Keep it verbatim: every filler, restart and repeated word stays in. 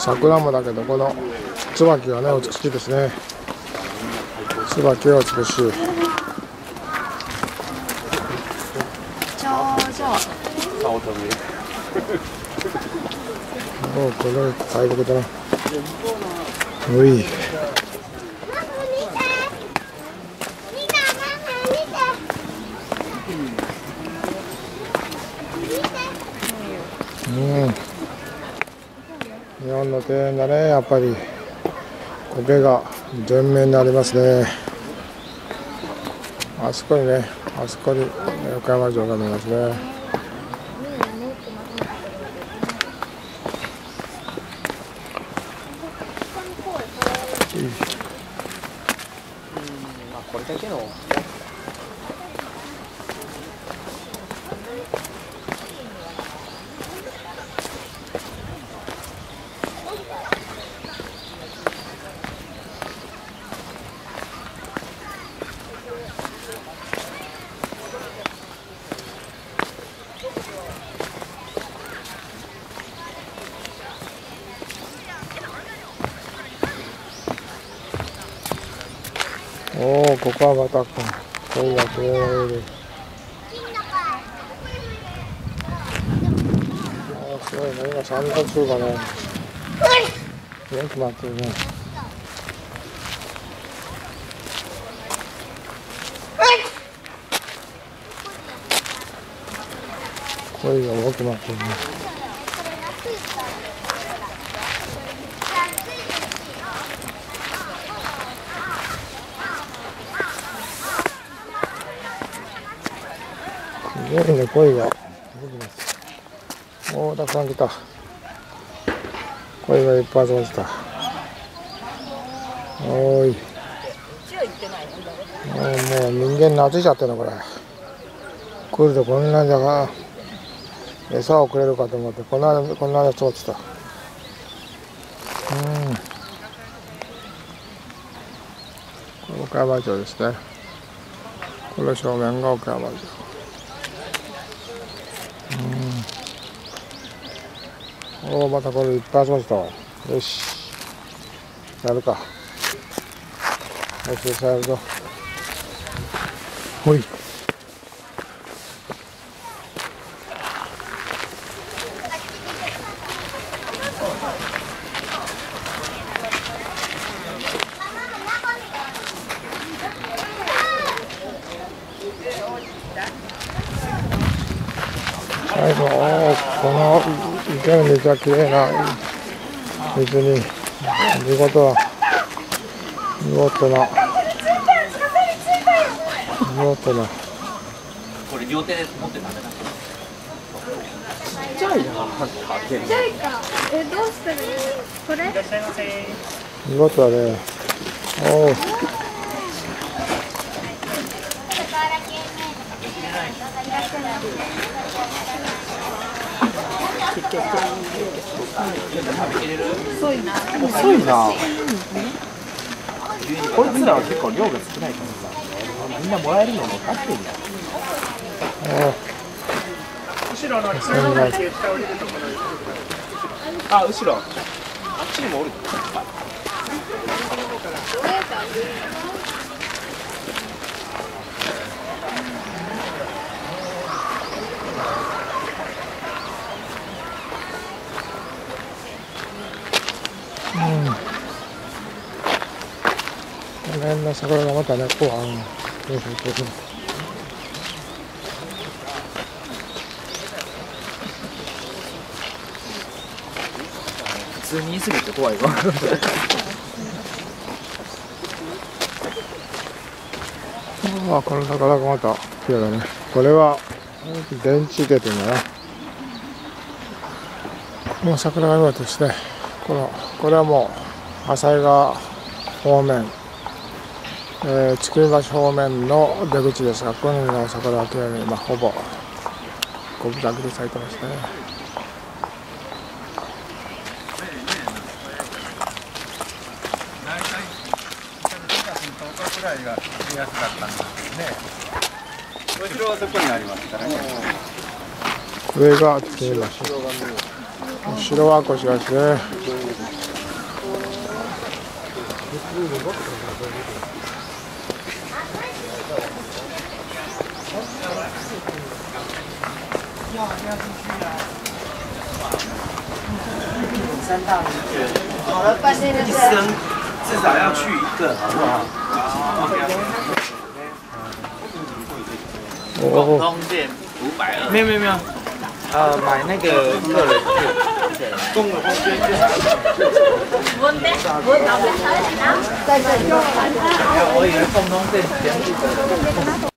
桜もだけど、この椿がね美しいですね。椿が美しい。 頂上。 おお、これ大木だな。おい。うん。日本の庭園だね、やっぱり苔が全面にありますね。あそこにね、あそこに岡山城が見えますね。 これだけのおお、ここはまた恋が消えられる。ああ、すごいね、今三角州がね、よく待ってるね。恋がよく待ってるね。すごいね、鯉が。おお、たくさん来た。鯉がいっぱい集まってた。おーい。もう、もう人間懐いちゃってるの、これ。来るとこんなんじゃが、餌をくれるかと思って、こんな、こんな集まってた。うん。これ岡山城ですね。この正面が岡山城。おお、またこれいっぱい集まってたわ。よし、やるか。よし、餌やるぞ。ほい。最後、おお、この池の水はきれいな水に、見事な、見事な、見事な。 これ両手で持って食べな。ちっちゃいな。ちっちゃいか。 え、どうしたらいい？これ？いらっしゃいませ。 見事だね。おお。 遅いな。 遅いな。こいつらは結構量が少ないからさ、みんなもらえるの分かってんだ。後ろの下の下降りるところ。あ、後ろ。あっちにもおる。 うん。この辺の桜がまたね、こう、あの、どうしよう、どうしよう。 普通に言い過ぎて怖いわ。 ああ、この桜がまた綺麗だね。これは電池池というのかな。もう桜が良かったですね。このこれはもう浅井川方面、えー、筑波橋方面の出口ですが、この辺の桜は綺麗に、まあ、ほぼ五分咲きで咲いてますね。 後ろはそこにありますからね。 上が筑波橋。後ろはこちらですね。 三大名泉，好了，半天的一生至少要去一个，好不好？共通线五百二。没有没有没有，呃，买那个个人券，共通线就是。在这里。我以为共通线全部的。